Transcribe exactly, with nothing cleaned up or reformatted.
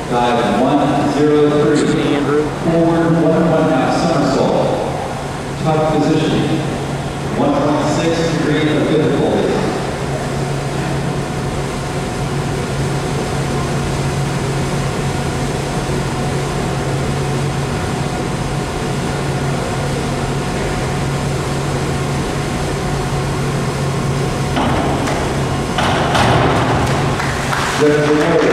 Dive one zero three. Forward one one half somersault. Tuck positioning. one point six degree of difficulty. There's the